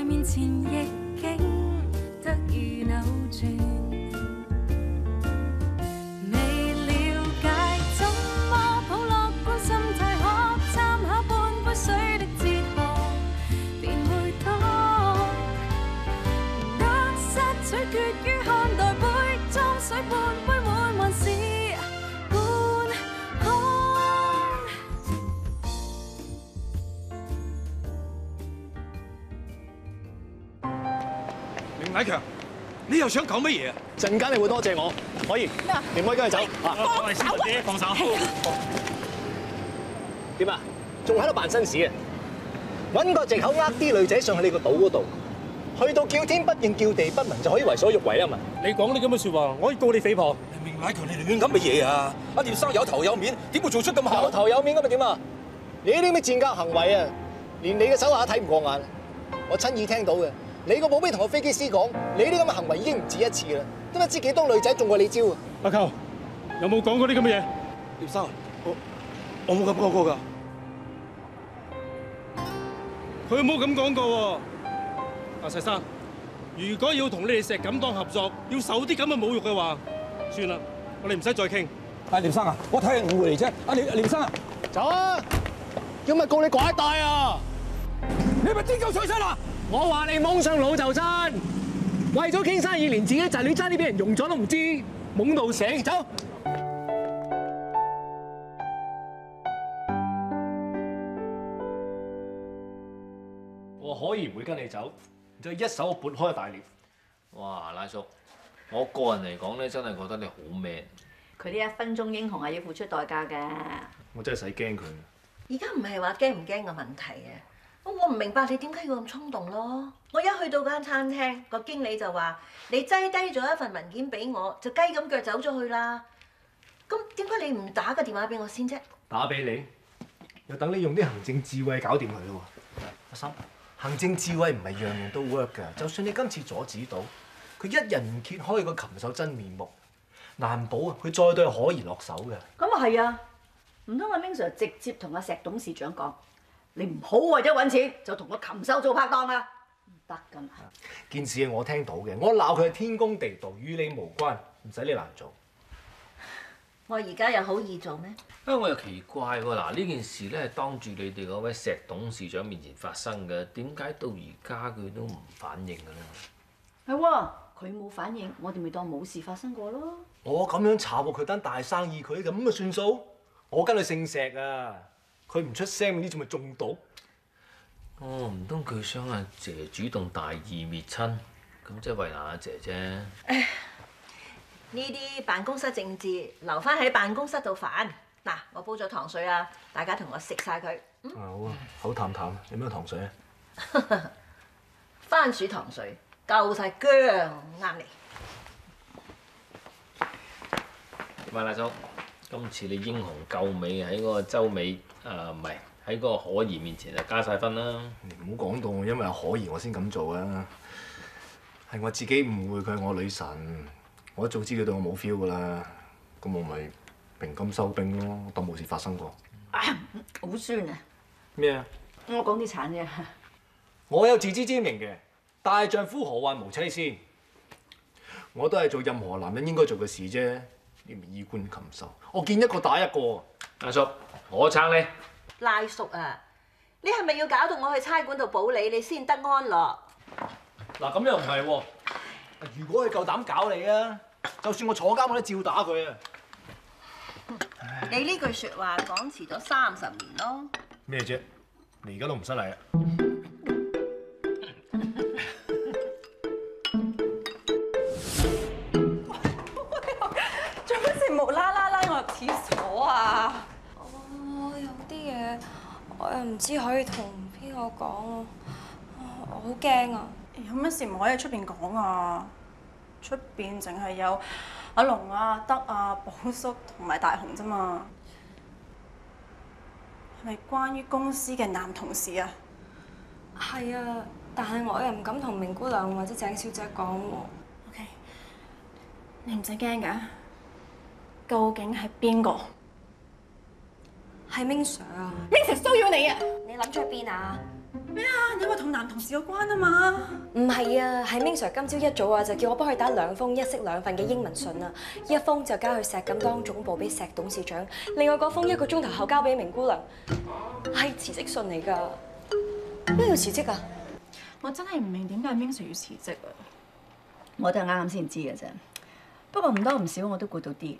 面前逆境得以扭轉。未了解怎麼抱樂觀心態，學參考半杯水的哲學，便會懂得失取決於看待杯裝水半杯滿還是半空。 明乃強，你又想搞乜嘢啊？ 陣間你會多謝我，可以？ 咩啊？ 你唔可以跟佢走啊！ 放手啊！ 放手！ 點啊？仲喺度扮紳士啊？揾個藉口呃啲女仔上去你個島嗰度，去到叫天不應叫地不聞就可以為所欲為啊嘛！ 你講啲咁嘅説話，我可以告你誹謗。 明乃強，你亂噏乜嘢啊？阿廖生有頭有面，點會做出咁下？ 有頭有面咁咪點啊？你呢啲咩賤格行為啊，連你嘅手下都睇唔過眼。我親耳聽到嘅，你個保鏢同個飛機師講，你呢啲咁嘅行為已經唔止一次啦，都不知幾多女仔中過你招啊！ 阿球，有冇講過啲咁嘅嘢？ 廖生，我冇咁講過㗎。 佢冇咁講過喎。阿石生，如果要同你哋石錦當合作，要受啲咁嘅侮辱嘅話，算啦，我哋唔使再傾。 阿廖生啊，我睇係誤會嚟啫。阿廖生啊， 走啊！要咪告你拐帶啊！ 你係咪癲鳩上身啊？ 我話你懵上腦就真，為咗傾生意，連自己仔女爭啲俾人用咗都唔知，懵到死！走！我可以唔會跟你走，就一手撥開大獵。 哇，拉叔，我個人嚟講咧，真係覺得你好 man。 佢呢一分鐘英雄係要付出代價嘅。 我真係使驚佢。 而家唔係話驚唔驚嘅問題啊！我唔明白你點解要咁衝動咯。我一去到間餐廳，個經理就話：你擠低咗一份文件俾我，就雞咁腳走咗去啦。咁點解你唔打個電話俾我先啫？ 打俾你，又等你用啲行政智慧搞掂佢咯喎。阿心，行政智慧唔係樣樣都 work 㗎。就算你今次阻止到，佢一人唔揭開個禽獸真面目，難保啊佢再對可兒落手嘅。 咁啊係啊，唔通阿 Ming Sir 直接同阿石董事長講，你唔好為咗揾錢就同個禽獸做拍檔啊？唔得㗎嘛！ 件事係我聽到嘅，我鬧佢係天公地道，與你無關，唔使你難做。 我而家有好易做咩？ 啊，我又奇怪喎，嗱呢件事咧係當住你哋嗰位石董事長面前發生嘅，點解到而家佢都唔反應嘅咧？ 係喎，佢冇反應，我哋咪當冇事發生過咯。 我咁樣炒過佢單大生意，佢咁就算數？我跟佢姓石啊，佢唔出聲，呢仲咪中毒？ 哦，唔通佢想阿姐主動大義滅親，咁即係為難阿姐啫。 呢啲辦公室政治留翻喺辦公室度煩。嗱，我煲咗糖水啊，大家同我食晒佢。 好啊，口淡淡，有咩糖水啊？ 番薯糖水夠晒薑，啱你。 點啊，大叔？今次你英雄救美喺嗰個周美唔係喺嗰個可兒面前就加晒分啦。 你唔好講到我因為有可兒我先咁做啊，係我自己誤會佢係我女神，我一早知佢對我冇 feel 噶啦，咁我咪平金收兵咯，當冇事發生過。 好酸啊！ 咩啊？ 我講啲慘啫。 我有自知之明嘅，大丈夫何患無妻先？我都係做任何男人應該做嘅事啫。你咪衣冠禽獸，我見一個打一個。 阿叔，我撐你。 拉叔啊，你係咪要搞到我去差館度保你，你先得安樂？ 嗱咁又唔係喎，如果佢夠膽搞你啊，就算我坐監我都照打佢啊！ 你呢句説話講遲咗30年咯。 咩啫？你而家都唔失禮啊！ 做乜事無啦啦拉我入廁所啊？有啲嘢我又唔知可以同邊個講啊，我好驚啊！ 有乜事唔可以喺出邊講啊？出邊淨係有阿龍啊、德啊、寶叔同埋大雄啫嘛。係咪關於公司嘅男同事啊？ 係啊，但係我又唔敢同明姑娘或者鄭小姐講喎。 OK， 你唔使驚㗎。究竟係邊個？ 係 Ming Sir 啊！ Ming Sir 騷擾你啊！ 你諗咗去邊啊？ 咩啊？你話同男同事有關啊嘛？ 唔係啊，係 Ming Sir 今朝一早啊就叫我幫佢打2封1式2份嘅英文信啊，一封就交去石錦當總部俾石董事長，另外嗰封1個鐘頭後交俾明姑娘，係辭職信嚟㗎。咩要辭職啊？ 我真係唔明點解 Ming Sir 要辭職啊！ 我都係啱啱先知嘅啫。不過唔多唔少我都估到啲嘅。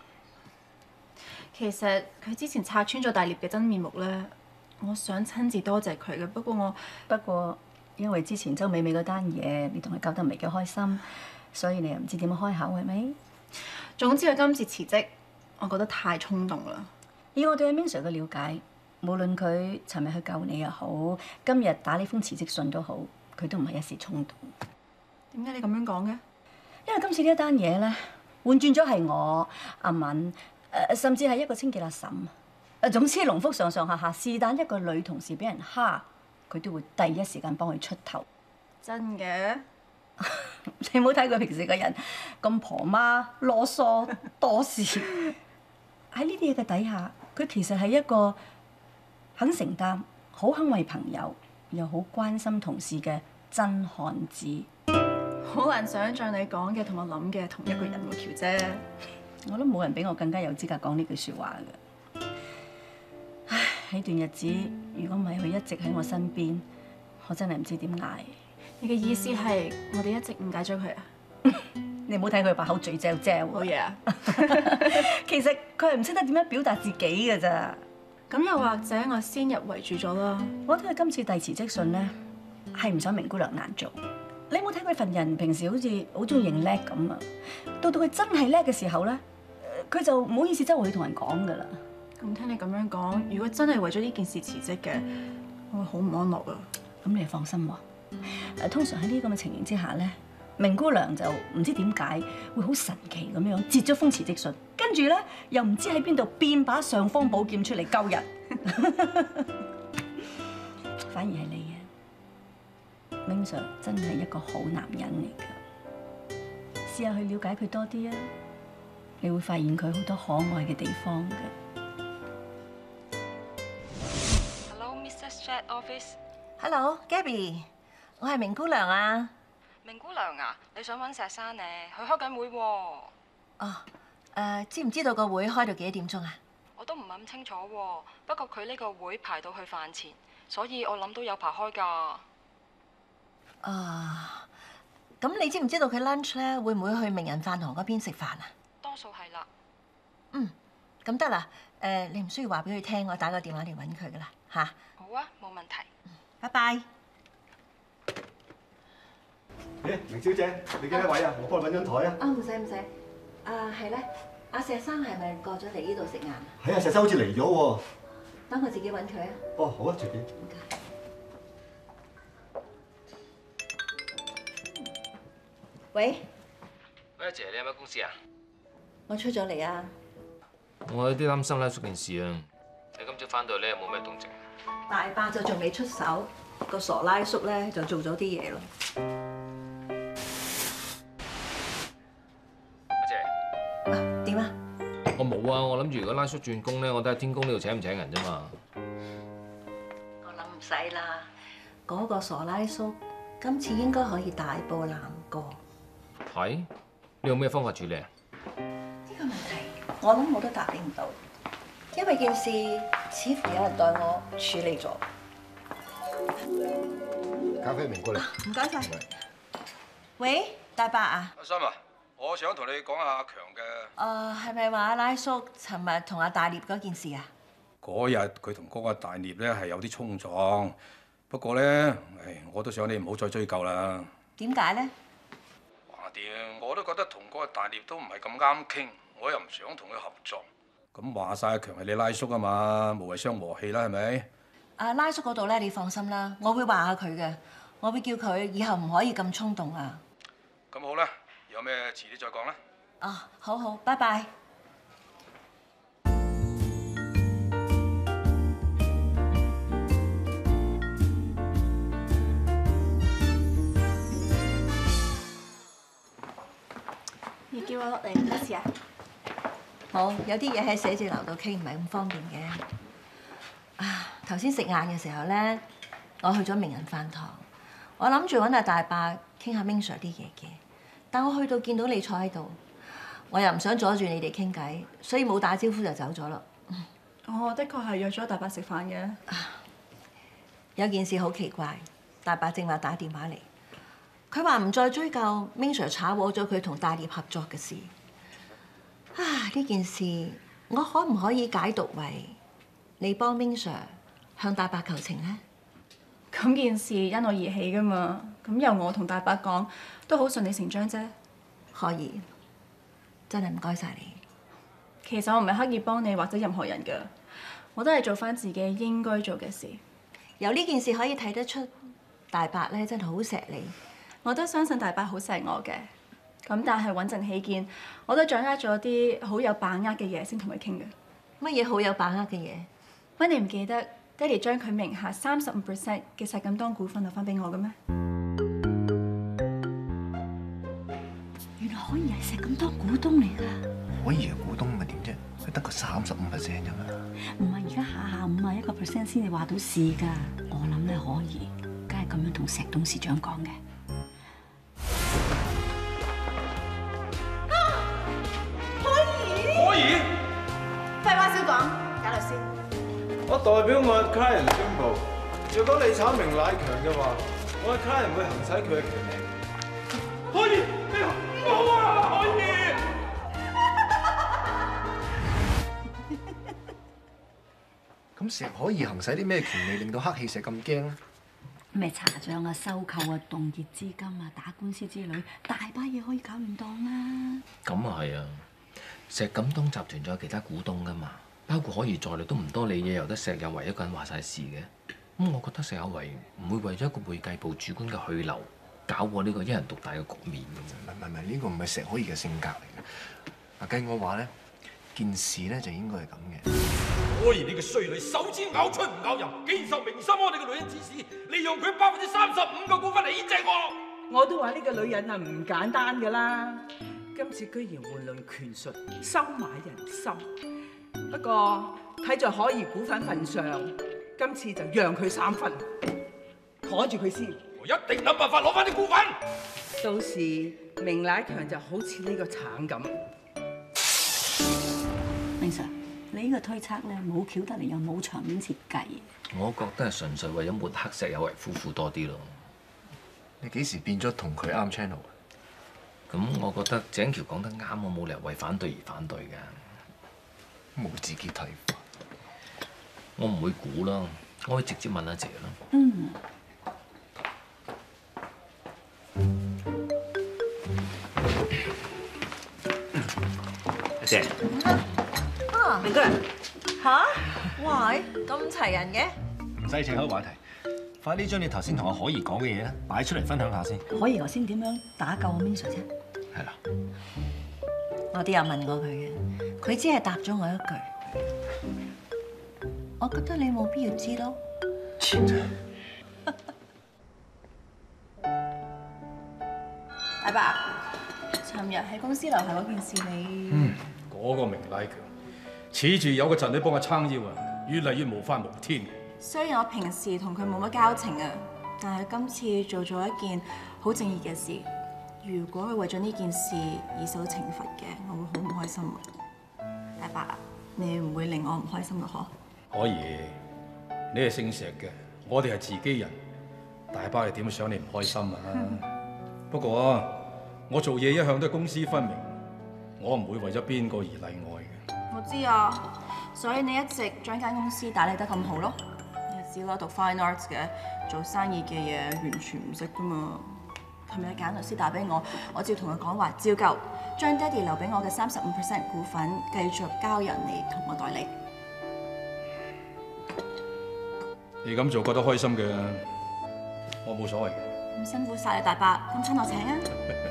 其實佢之前拆穿咗大獵嘅真面目咧，我想親自多謝佢嘅。不過因為之前周美美嗰單嘢，你同佢交得唔係幾開心，所以你又唔知點樣開口係咪？總之佢今次辭職，我覺得太衝動啦。 以我對阿 Ming Sir 嘅了解，無論佢尋日去救你又好，今日打呢封辭職信都好，佢都唔係一時衝動。 點解你咁樣講嘅？ 因為今次呢一單嘢咧，換轉咗係我阿敏，甚至係一個清潔阿嬸，總之龍福上上下下是但一個女同事俾人蝦，佢都會第一時間幫佢出頭。 真嘅？ 你冇睇佢平時個人咁婆媽囉嗦多事，喺呢啲嘢嘅底下，佢其實係一個肯承擔、好肯為朋友又好關心同事嘅真漢子。 好難想像你講嘅同我諗嘅同一個人喎，喬姐。 我都冇人比我更加有資格講呢句説話嘅。唉，喺段日子，如果唔係佢一直喺我身邊，我真係唔知點捱。 你嘅意思係我哋一直誤解咗佢啊？ 你唔好睇佢把口嘴嚼嚼喎。 好嘢啊！ 其實佢係唔識得點樣表達自己嘅咋。 咁又或者我先入為主咗啦。 我覺得佢今次遞辭職信咧，係唔想明姑娘難做。你冇睇佢份人，平時好似好中意認叻咁啊！到佢真係叻嘅時候咧，佢就唔好意思周圍去同人講噶啦。 咁聽你咁樣講，如果真係為咗呢件事辭職嘅，我會好唔安樂啊！ 咁你放心喎。通常喺呢啲咁嘅情形之下咧，明姑娘就唔知點解會好神奇咁樣截咗封辭職信，跟住咧又唔知喺邊度變把尚方寶劍出嚟救人。反而係你啊！Ming Sir 真係一個好男人嚟㗎，試下去了解佢多啲啊！你會發現佢好多可愛嘅地方㗎。 Hello, Mr. Chat Office。 Hello，Gabby， 我係明姑娘啊。 明姑娘啊，你想揾石生咧？佢開緊會喎。 哦，知唔知道個會開到幾點鐘啊？ 我都唔係咁清楚喎，不過佢呢個會排到去飯前，所以我諗都有排開㗎。 咁你知唔知道佢 lunch 咧會唔會去名人飯堂嗰邊食飯啊？ 多數係啦。 咁得啦。你唔需要話俾佢聽，我打個電話嚟揾佢㗎啦嚇。 好啊，冇問題。 拜拜。 明小姐，你幾多位啊？我幫你揾張台啊。 唔使。係咧，阿石生係咪過咗嚟呢度食晏啊？ 係啊，石生好似嚟咗喎。 等我自己揾佢啊。 哦，好啊，隨便。 唔該。喂， 阿姐，你喺咩公司啊？ 我出咗嚟啊。 我有啲擔心拉叔件事啊。你今朝翻到嚟有冇咩動靜？ 大伯就仲未出手，個傻拉叔咧就做咗啲嘢咯。 阿姐， 點啊？ 我冇啊，我諗住如果拉叔轉工咧，我都喺天宮呢度請唔請人啫嘛。 我諗唔使啦，嗰個傻拉叔今次應該可以大步攬過。 係？你有咩方法處理啊？ 呢個問題我諗我都答你唔到，因為件事似乎有人代我處理咗。 咖啡明姑娘。 唔該晒。喂，大伯啊。 阿心啊，我想同你講下阿強嘅。 係咪話阿拉叔尋日同阿大獵嗰件事啊？ 嗰日佢同嗰個大獵咧係有啲衝撞，不過咧，我都想你唔好再追究啦。 點解咧？ 橫掂我都覺得同嗰個大獵都唔係咁啱傾，我又唔想同佢合作。咁話晒阿強係你拉叔啊嘛，無謂傷和氣啦，係咪？ 拉叔嗰度咧，你放心啦，我會話下佢嘅，我會叫佢以後唔可以咁衝動啊。 咁好啦，有咩遲啲再講啦。 好，拜拜。 你叫我落嚟唔得事啊？ 好，有啲嘢喺寫字樓度傾唔係咁方便嘅。頭先食晏嘅時候咧， 我去咗名人飯堂，我諗住揾阿大伯傾下 Ming Sir 啲嘢嘅，但我去到見到你坐喺度，我又唔想阻住你哋傾偈，所以冇打招呼就走咗啦。 我的確係約咗大伯食飯嘅。 有件事好奇怪，大伯正話打電話嚟，佢話唔再追究 Ming Sir 炒鍋咗佢同大獵合作嘅事。呢件事我可唔可以解讀為你幫 Ming Sir 向大伯求情呢？ 咁件事因我而起㗎嘛，咁由我同大伯講都好順理成章啫。 可以，真係唔該晒你。 其實我唔係刻意幫你或者任何人㗎，我都係做返自己應該做嘅事。 由呢件事可以睇得出，大伯咧真係好錫你。 我都相信大伯好錫我嘅，咁但係穩陣起見，我都掌握咗啲好有把握嘅嘢先同佢傾嘅。 乜嘢好有把握嘅嘢？ 喂，你唔記得爹哋將佢名下35% 嘅石錦當股份留翻俾我嘅咩？ 原來可以係石錦當股東嚟㗎。 可以係股東咪點啫？佢得個35%啫嘛。 唔係而家下下51%先至話到事㗎。我諗咧可以，梗係咁樣同石董事長講嘅。 可以？ 廢話少講，賈律師。 我代表我嘅 client 宣布，如果你炒明乃強嘅話，我嘅 client 會行使佢嘅權利。 可以？冇啊！可以。 咁石可以行使啲咩權利令到黑氣石咁驚咧？ 咩查帳啊、收購啊、凍結資金啊、打官司之類，大把嘢可以搞唔當啦。 咁啊係啊，石錦當集團仲有其他股東㗎嘛，包括可怡在內都唔多理嘢，由得石有為一個人話晒事嘅。咁我覺得石有為唔會為咗一個會計部主管嘅去留，搞過呢個一人獨大嘅局面嘅。 唔係，呢個唔係石可怡嘅性格嚟嘅。計我話咧，件事咧就應該係咁嘅。 可怡呢個衰女，手指咬出唔咬人，既然受明心安你個女人指使，利用佢35%嘅股份嚟牽制我。 我都話呢個女人啊唔簡單㗎啦，今次居然玩弄權術，收買人心。不過睇在可怡股份份上，今次就讓佢3分，攞住佢先。 我一定諗辦法攞翻啲股份。 到時明乃強就好似呢個橙咁。 明 Sir， 你呢個推測咧冇橋得嚟，又冇場面設計。 我覺得係純粹為咗抹黑石有為夫婦多啲咯。 你幾時變咗同佢啱 channel 啊？ 咁我覺得井橋講得啱，我冇理由為反對而反對㗎。 冇自己睇法。 我唔會估啦，我會直接問阿姐啦。 嗯。 阿姐。 明哥嚇？喂，咁齊人嘅？ 唔使扯開話題，快啲將你頭先同阿可怡講嘅嘢咧擺出嚟分享下先。 可怡頭先點樣打救阿 Ming Sir 啫？ 係啦。 我都有問過佢嘅，佢只係答咗我一句。我覺得你冇必要知咯。 大伯，尋日喺公司樓下嗰件事你…… 嗰個明乃強，恃住有個侄女幫我撐腰啊，越嚟越無法無天。 雖然我平時同佢冇乜交情啊，但係今次做咗一件好正義嘅事。如果佢為咗呢件事而受懲罰嘅，我會好唔開心啊！大伯啊，你唔會令我唔開心嘅嗬？ 可怡，你係姓石嘅，我哋係自己人，大伯係點想你唔開心啊？不過我做嘢一向都係公私分明，我唔會為咗邊個而例外嘅。 我知啊，所以你一直將間公司打理得咁好咯。你知啦，讀 Fine Arts 嘅，做生意嘅嘢完全唔識噶嘛。琴日簡律師打俾我，我照同佢講話，照舊將爹哋留俾我嘅35% 股份繼續交人嚟同我代理。 你咁做覺得開心嘅，我冇所謂嘅。 咁辛苦晒你大伯，咁親我請啊！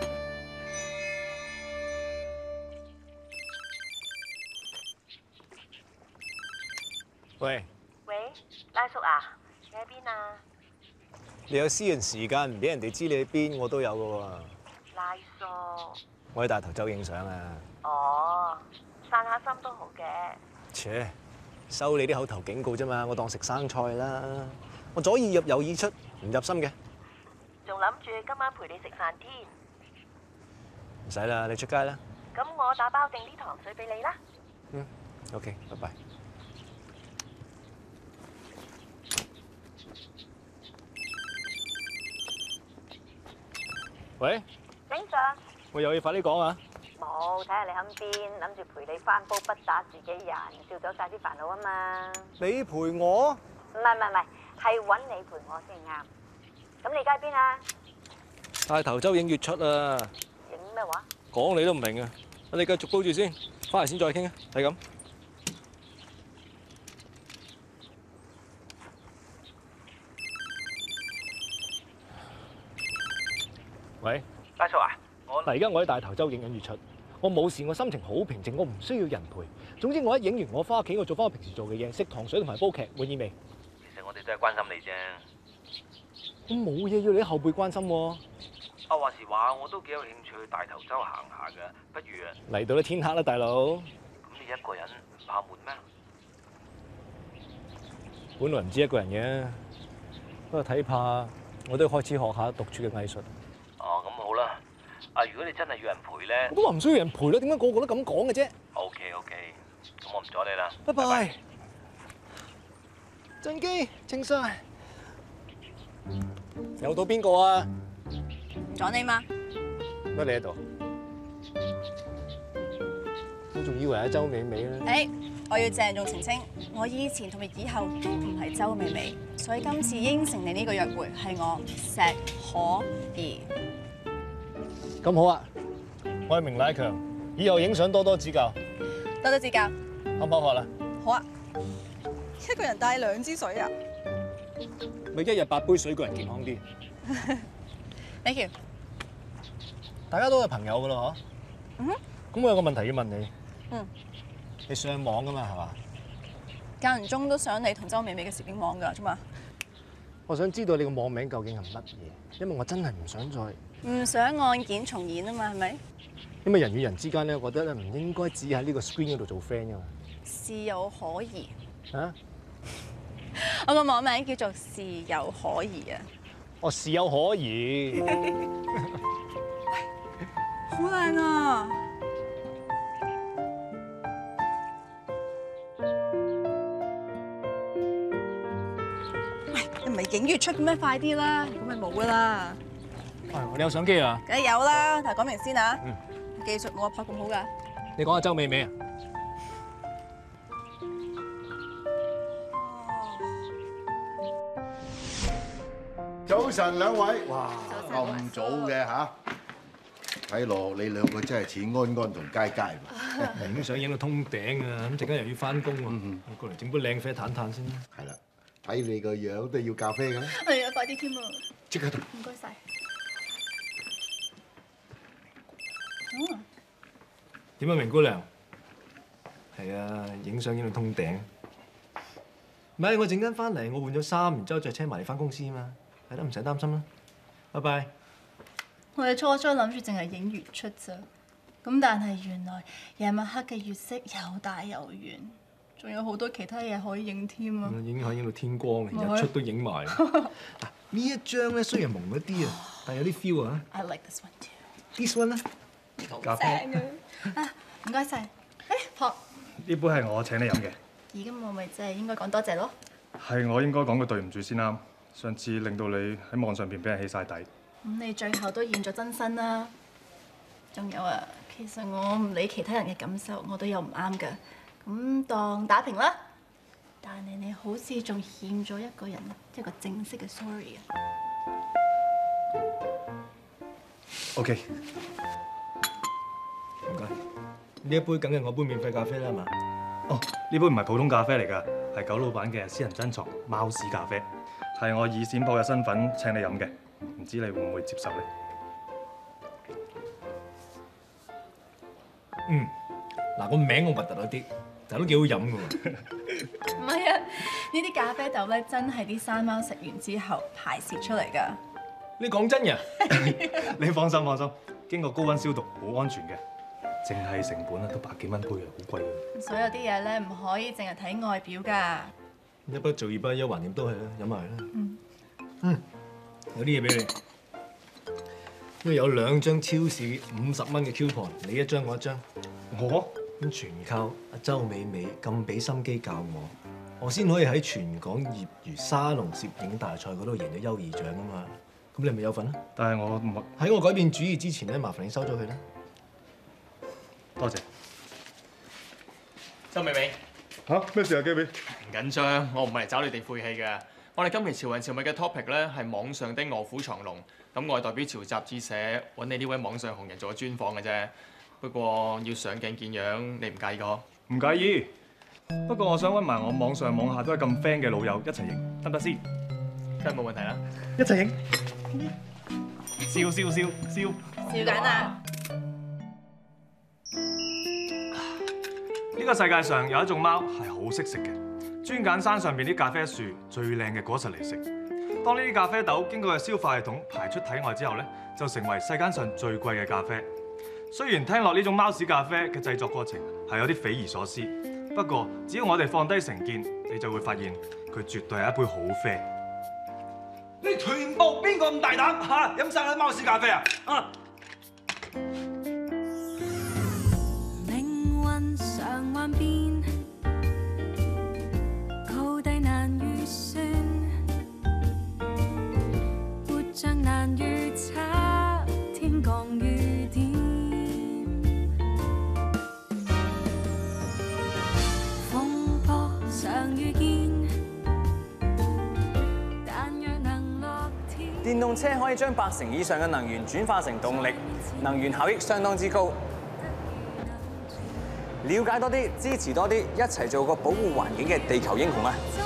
喂， 拉叔啊，你喺邊啊？ 你有私人時間唔俾人哋知你喺邊，我都有㗎喎。 拉叔。 我喺大頭洲影相啊。 哦，散下心都好嘅。 切，收你啲口頭警告啫嘛，我當食生菜啦。 我左耳入右耳出，唔入心嘅。 仲諗住今晚陪你食飯添。 唔使啦，你出街啦。 咁我打包定啲糖水俾你啦。 OK，拜拜。喂， 警長， 我有嘢快啲講啊！ 冇睇下你肯邊，諗住陪你翻煲不打自己人，笑走晒啲煩惱啊嘛。 你陪我？ 唔係，係揾你陪我先啱。咁你而家喺邊啊？ 大頭洲影月出啊！ 影咩話？ 講你都唔明啊！我哋繼續煲住先，翻嚟先再傾啊，係咁。喂， 大叔啊， 嗱，而家我喺大頭洲影緊月出，我冇事，我心情好平靜，我唔需要人陪。總之我一影完，我翻屋企，我做翻我平時做嘅嘢，食糖水同埋煲劇，滿意未？ 其實我哋都係關心你啫。 我冇嘢要你啲後輩關心喎。 話時話，我都幾有興趣去大頭洲行下㗎，不如啊嚟到都天黑啦，大佬。 咁你一個人唔怕悶咩？ 本來唔知一個人嘅，不過睇怕我都要開始學下獨處嘅藝術。 哦，咁好啦。啊，如果你真係要人陪咧， 我都話唔需要人陪啦，點解個個都咁講嘅啫 ？OK，咁我唔阻你啦。 拜拜。鄭基，清晒。有到邊個啊？ 阻你嘛？ 乜你喺度？我仲以為係周美美咧。 誒，我要鄭重澄清，我以前同埋以後都唔係周美美，所以今次應承你呢個約會係我石可兒。 咁好啊！我係明乃強，以後影相多多指教。 多多指教。 可唔可學啦？ 好啊！一個人帶2支水啊？ 咪一日8杯水，個人健康啲。 Thank you。 大家都係朋友噶咯，嗬？咁我有個問題要問你。你上網噶嘛，係嘛？ 間唔中都想你同周美美嘅攝影網㗎，啫嘛。 我想知道你個網名究竟係乜嘢，因為我真係唔想再唔想案件重演啊嘛，係咪？ 因為人與人之間咧，我覺得咧唔應該只喺呢個 screen 嗰度做 friend 噶嘛。 事有可疑。 啊？ 我個網名叫做事有可疑啊。 哦，事有可疑。 好靚啊！喂，你唔係影月出嘅咩？快啲啦，咁咪冇㗎啦。 你有相機啊？ 梗係有啦，但係講明先啊。技術冇我拍咁好㗎。 你講下周美美啊？ 早晨兩位，哇，咁早嘅嚇，睇落你兩個真係似安安同佳佳喎。 影相影到通頂啊！咁陣間又要翻工喎，我過嚟整杯靚啡嘆嘆先啦。 係啦，睇你個樣都要咖啡㗎啦。 係啊，快啲添啊！ 即刻到。 唔該晒。 點啊，明姑娘？係啊，影相影到通頂。唔係，我陣間翻嚟，我換咗衫，然之後再車埋你翻公司啊嘛。係啦，唔使擔心啦。拜拜。 我哋初諗住淨係影月出咋，咁但係原來夜晚黑嘅月色又大又圓，仲有好多其他嘢可以影添啊！ 影可以影到天光，日出都影埋。呢一張咧雖然朦一啲啊，但係有啲 feel 啊。 I like this one too. This one 咧，咖啡。 啊，唔該晒。誒，學。 呢杯係我請你飲嘅。 而家我咪即係應該講多謝咯。 係我應該講句對唔住先啱。上次令到你喺網上邊俾人起晒底。 咁你最後都現咗真身啦。仲有啊，其實我唔理其他人嘅感受，我都有唔啱㗎。咁當打平啦。但係你好似仲欠咗一個人一個正式嘅 sorry 啊。 OK。 唔該。呢一杯梗係我杯免費咖啡啦，係嘛？ 哦，呢杯唔係普通咖啡嚟㗎，係九老闆嘅私人珍藏貓屎咖啡，係我以閃破嘅身份請你飲嘅，唔知你會唔會接受咧？ 嗱個名我核突咗啲，但都幾好飲㗎喎。 唔係啊，呢啲咖啡豆咧真係啲山貓食完之後排泄出嚟㗎。 你講真嘅？ 你放心，經過高溫消毒，好安全嘅。淨係成本啊，都100幾蚊杯啊，好貴嘅。 所有啲嘢咧唔可以淨係睇外表㗎。 一不做二不休，橫掂都係啦，飲埋啦。有啲嘢俾你，因為有2張超市50蚊嘅 coupon，你一張我一張。 我咁全靠阿周美美咁俾心機教我先可以喺全港業餘沙龍攝影大賽嗰度贏咗優異獎啊嘛。咁你咪有份啊？ 但係我唔喺我改變主意之前咧，麻煩你收咗佢啦。 多謝。 周美美。 嚇咩事啊，基比？ 唔緊張，我唔係嚟找你哋晦氣嘅。我哋今期潮人潮物嘅 topic 咧係網上的臥虎藏龍，咁我係代表潮雜誌社揾你呢位網上紅人做咗專訪嘅啫。不過要上鏡見樣，你唔介意個？ 唔介意。不過我想揾埋我網上網下都係咁 friend 嘅老友一齊影，得唔得先？ 梗係冇問題啦。 一齊影。笑笑笑笑。 笑緊啊！ 呢個世界上有一種貓係好識食嘅，專揀山上邊啲咖啡樹最靚嘅果實嚟食。當呢啲咖啡豆經過嘅消化系統排出體外之後咧，就成為世間上最貴嘅咖啡。雖然聽落呢種貓屎咖啡嘅製作過程係有啲匪夷所思，不過只要我哋放低成見，你就會發現佢絕對係一杯好啡。 你全部邊個咁大膽嚇飲晒啲貓屎咖啡啊？啊！ 命運常幻變，高低難預算，活像難預測，天降雨點。風波常遇見，但若能落天。 電動車可以將80%以上嘅能源轉化成動力，能源效益相當之高。了解多啲，支持多啲，一齊做個保護環境嘅地球英雄啊！